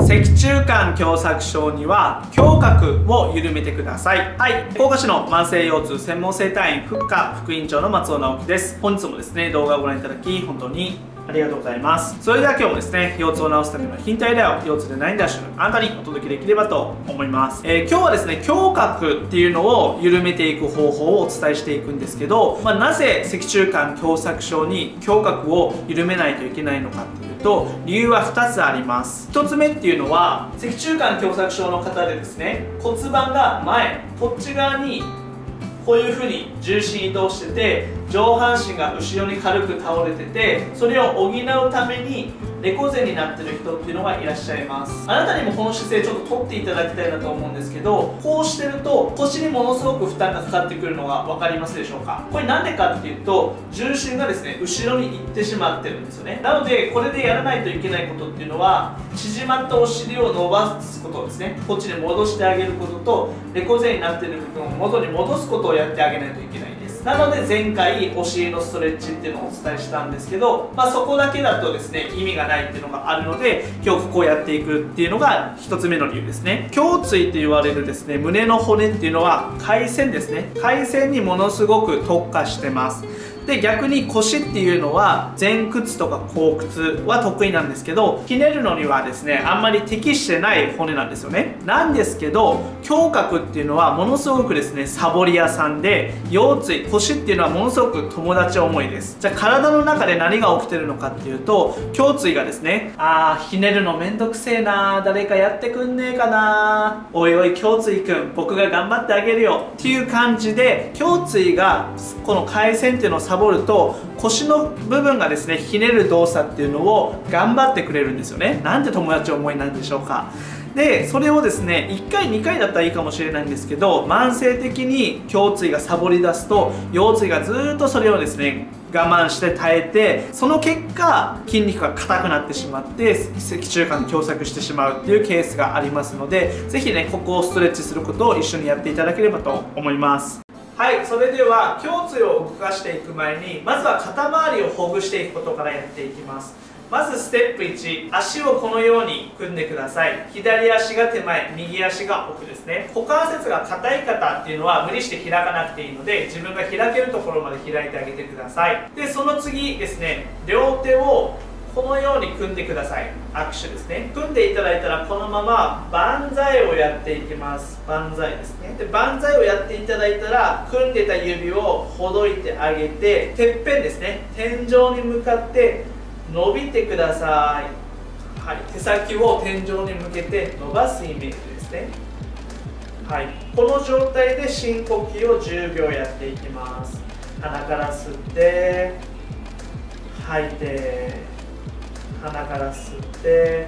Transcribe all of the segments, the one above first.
脊柱管狭窄症には胸郭を緩めてください。はい、福岡市の慢性腰痛専門整体院副科副院長の松尾直樹です。本日もですね、動画をご覧いただき本当にありがとうございます。それでは今日もですね、腰痛を治すためのヒントエリアを腰痛で悩んだ人のあなたにお届けできればと思います。今日はですね、胸郭っていうのを緩めていく方法をお伝えしていくんですけど、なぜ脊柱管狭窄症に胸郭を緩めないといけないのかっていうと、理由は2つあります。1つ目っていうのは、脊柱管狭窄症の方でですね、骨盤が前、こっち側にこういう風に重心移動してて、上半身が後ろに軽く倒れてて、それを補うために猫背になってる人っていうのがいらっしゃいます。あなたにもこの姿勢ちょっと取っていただきたいなと思うんですけど、こうしてると腰にものすごく負担がかかってくるのが分かりますでしょうか。これなんでかっていうと、重心がですね後ろに行ってしまってるんですよね。なのでこれでやらないといけないことっていうのは、縮まったお尻を伸ばすことですね。こっちに戻してあげることと、猫背になってる部分を元に戻すことをやってあげないといけないです。なので前回お尻のストレッチっていうのをお伝えしたんですけど、そこだけだとですね意味がないっていうのがあるので、今日ここをやっていくっていうのが1つ目の理由ですね。胸椎って言われるですね胸の骨っていうのは回線ですね。回線にものすごく特化してます。で、逆に腰っていうのは前屈とか後屈は得意なんですけど、ひねるのにはですねあんまり適してない骨なんですよね。なんですけど、胸郭っていうのはものすごくですねサボり屋さんで、腰椎腰っていうのはものすごく友達思いです。じゃあ体の中で何が起きてるのかっていうと、胸椎がですね、ひねるのめんどくせえな、誰かやってくんねえかな、おいおい胸椎くん僕が頑張ってあげるよっていう感じで、胸椎がこの回線っていうのをサボると、腰の部分がですねひねる動作っていうのを頑張ってくれるんですよね。なんて友達思いなんでしょうか。で、それをですね1回2回だったらいいかもしれないんですけど、慢性的に胸椎がサボり出すと、腰椎がずっとそれをですね我慢して耐えて、その結果筋肉が硬くなってしまって脊柱管狭窄してしまうっていうケースがありますので、是非ねここをストレッチすることを一緒にやっていただければと思います。はい、それでは胸椎を動かしていく前に、まずは肩周りをほぐしていくことからやっていきます。まずステップ1、足をこのように組んでください。左足が手前、右足が奥ですね。股関節が硬い方っていうのは無理して開かなくていいので、自分が開けるところまで開いてあげてください。で、その次ですね、両手をこのように組んでください。握手ですね。組んでいただいたら、このまま万歳をやっていきます。万歳ですね。で、万歳をやっていただいたら、組んでた指をほどいてあげて、てっぺんですね、天井に向かって伸びてください。はい、手先を天井に向けて伸ばすイメージですね。はい、この状態で深呼吸を10秒やっていきます。鼻から吸って吐いて、鼻から吸って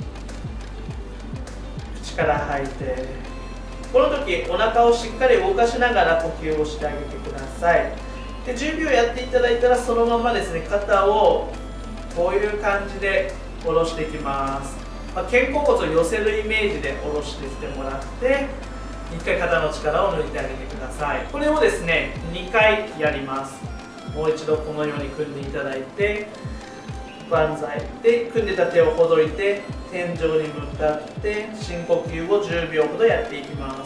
口から吐いて、この時お腹をしっかり動かしながら呼吸をしてあげてください。で、10秒やっていただいたら、そのままですね肩をこういう感じで下ろしていきます。肩甲骨を寄せるイメージで下ろしてきてもらって、1回肩の力を抜いてあげてください。これをですね2回やります。もう一度このように組んでいただいて、万歳で組んでた手をほどいて天井に向かって深呼吸を10秒ほどやっていきます。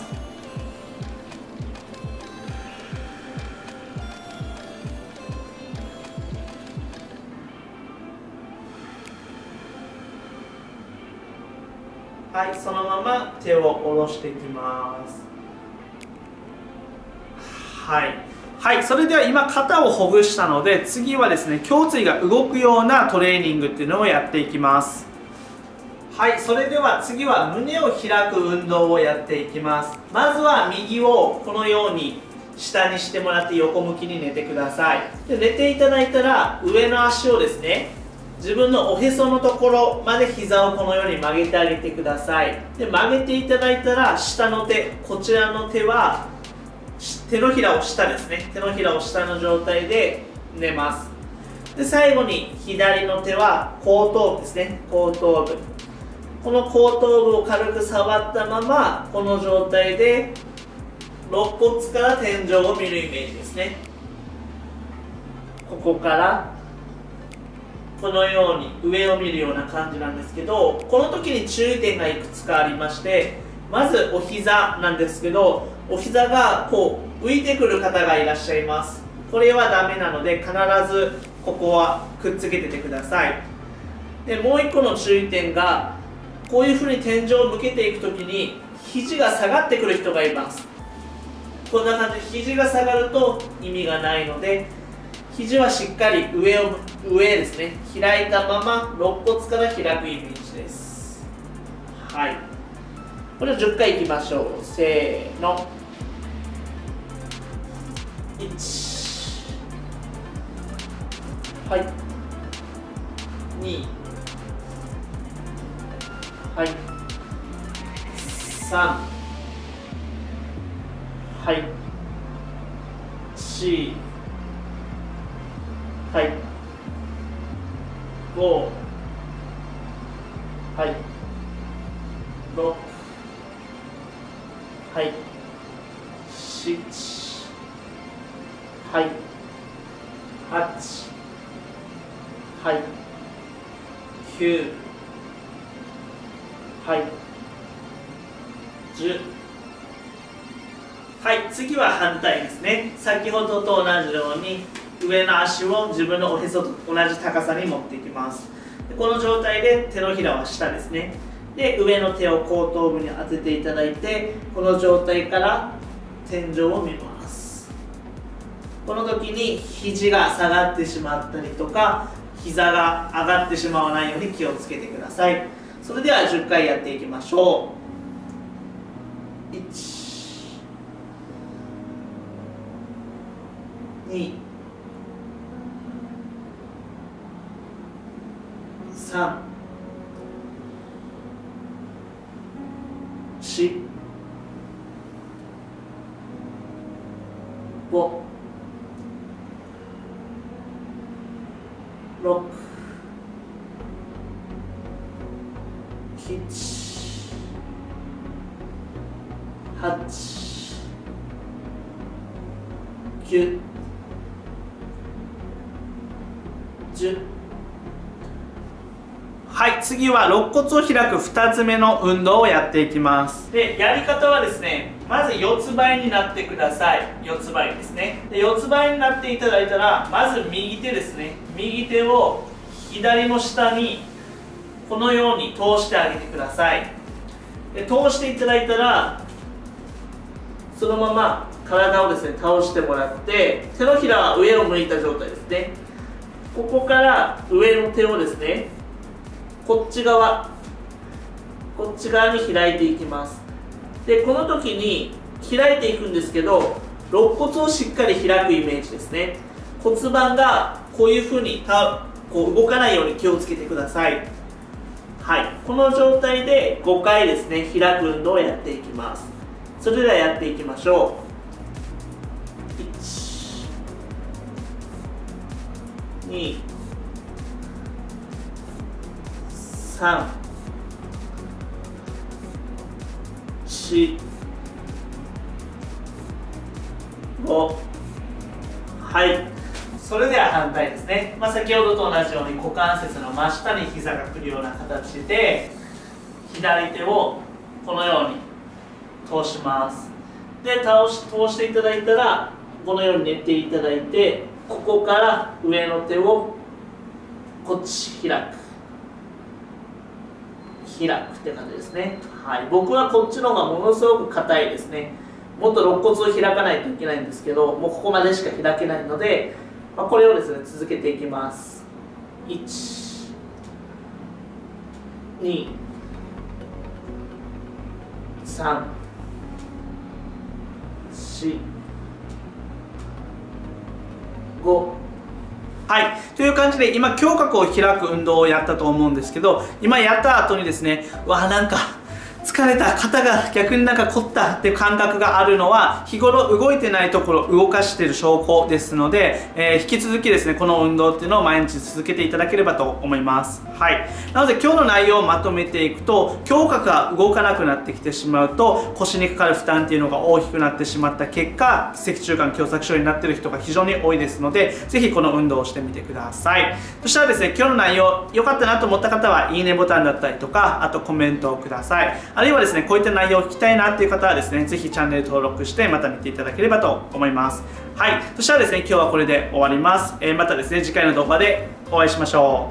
はい、そのまま手を下ろしていきます。はい、それでは今肩をほぐしたので、次はですね胸椎が動くようなトレーニングっていうのをやっていきます。はい、それでは次は胸を開く運動をやっていきます。まずは右をこのように下にしてもらって、横向きに寝てください。で、寝ていただいたら上の足をですね自分のおへそのところまで膝をこのように曲げてあげてください。で、曲げていただいたら下の手、こちらの手は手のひらを下ですね、手のひらを下の状態で寝ます。で、最後に左の手は後頭部ですね、後頭部、この後頭部を軽く触ったまま、この状態で肋骨から天井を見るイメージですね。ここからこのように上を見るような感じなんですけど、この時に注意点がいくつかありまして、まずお膝なんですけど、お膝がこう浮いてくる方がいらっしゃいます。これはダメなので必ずここはくっつけててください。でもう1個の注意点が、こういうふうに天井を向けていく時に肘が下がってくる人がいます。こんな感じで肘が下がると意味がないので、肘はしっかり上ですね、開いたまま肋骨から開くイメージです。はい、これを10回いきましょう。せーの。1、はい、2、はい、3、はい、4、はい、5、はい、6、はい、7、はい、8、はい、9、はい、10。はい、次は反対ですね。先ほどと同じように上の足を自分のおへそと同じ高さに持っていきます。この状態で手のひらは下ですね。で、上の手を後頭部に当てていただいて、この状態から天井を見ます。この時に肘が下がってしまったりとか、膝が上がってしまわないように気をつけてください。それでは10回やっていきましょう。1、2、3、4、5、6、7、8、9、10。はい、次は肋骨を開く2つ目の運動をやっていきます。で、やり方はですね、まず四つ倍になってください。四つ倍ですね。で、四つ倍になっていただいたら、まず右手ですね、右手を左の下にこのように通してあげてください。で、通していただいたら、そのまま体をですね倒してもらって、手のひらは上を向いた状態ですね。ここから上の手をですね、こっち側に開いていきます。で、この時に開いていくんですけど、肋骨をしっかり開くイメージですね。骨盤がこういうふうにこう動かないように気をつけてください。はい、この状態で5回ですね、開く運動をやっていきます。それではやっていきましょう。1、2、3、4、5。はい、それでは反対ですね。先ほどと同じように股関節の真下に膝が来るような形で、左手をこのように通します。で、通していただいたら、このように寝ていただいて、ここから上の手をこっち開くって感じですね。はい、僕はこっちの方がものすごく硬いですね。もっと肋骨を開かないといけないんですけど、もうここまでしか開けないので、これをですね続けていきます。1、2、3、4、5。はい、という感じで今胸郭を開く運動をやったと思うんですけど、今やった後にですね、わあなんか疲れた、肩が逆になんか凝ったっていう感覚があるのは、日頃動いてないところを動かしている証拠ですので、引き続きですね、この運動っていうのを毎日続けていただければと思います。はい。なので今日の内容をまとめていくと、胸郭が動かなくなってきてしまうと、腰にかかる負担っていうのが大きくなってしまった結果、脊柱管狭窄症になっている人が非常に多いですので、ぜひこの運動をしてみてください。そしたらですね、今日の内容良かったなと思った方は、いいねボタンだったりとか、あとコメントをください。あるいはですね、こういった内容を聞きたいなっていう方はですね、ぜひチャンネル登録してまた見ていただければと思います。はい。そしたらですね、今日はこれで終わります。またですね、次回の動画でお会いしましょう。